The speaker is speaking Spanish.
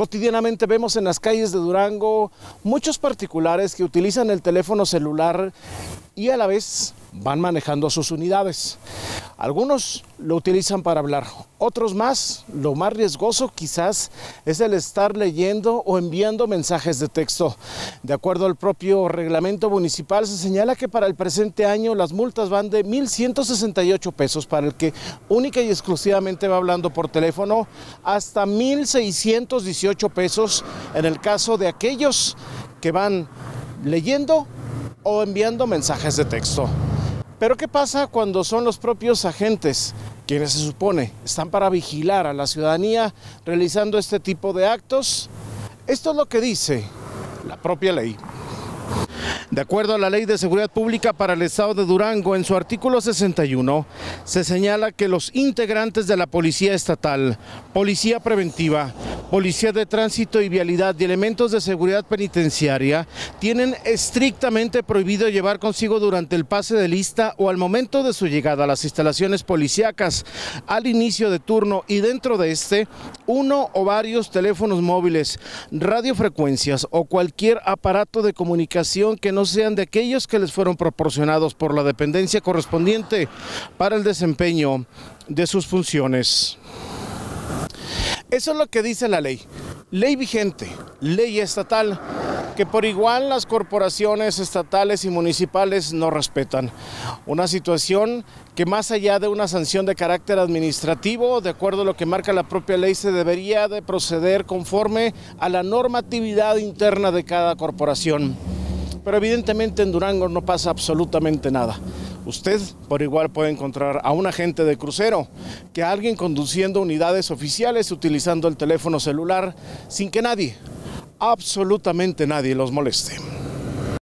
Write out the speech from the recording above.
Cotidianamente vemos en las calles de Durango muchos particulares que utilizan el teléfono celular y a la vez van manejando sus unidades. Algunos lo utilizan para hablar, otros más, lo más riesgoso quizás es el estar leyendo o enviando mensajes de texto. De acuerdo al propio reglamento municipal, se señala que para el presente año las multas van de 1,168 pesos para el que única y exclusivamente va hablando por teléfono, hasta 1,618 pesos en el caso de aquellos que van leyendo o enviando mensajes de texto. Pero ¿qué pasa cuando son los propios agentes quienes se supone están para vigilar a la ciudadanía realizando este tipo de actos? Esto es lo que dice la propia ley. De acuerdo a la Ley de Seguridad Pública para el Estado de Durango, en su artículo 61, se señala que los integrantes de la Policía Estatal, Policía Preventiva, Policía de Tránsito y Vialidad y elementos de seguridad penitenciaria tienen estrictamente prohibido llevar consigo durante el pase de lista o al momento de su llegada a las instalaciones policíacas, al inicio de turno y dentro de este, uno o varios teléfonos móviles, radiofrecuencias o cualquier aparato de comunicación que no sean de aquellos que les fueron proporcionados por la dependencia correspondiente para el desempeño de sus funciones. Eso es lo que dice la ley vigente, ley estatal, que por igual las corporaciones estatales y municipales no respetan. Una situación que más allá de una sanción de carácter administrativo, de acuerdo a lo que marca la propia ley, se debería de proceder conforme a la normatividad interna de cada corporación. Pero evidentemente en Durango no pasa absolutamente nada. Usted por igual puede encontrar a un agente de crucero, que a alguien conduciendo unidades oficiales utilizando el teléfono celular sin que nadie, absolutamente nadie los moleste.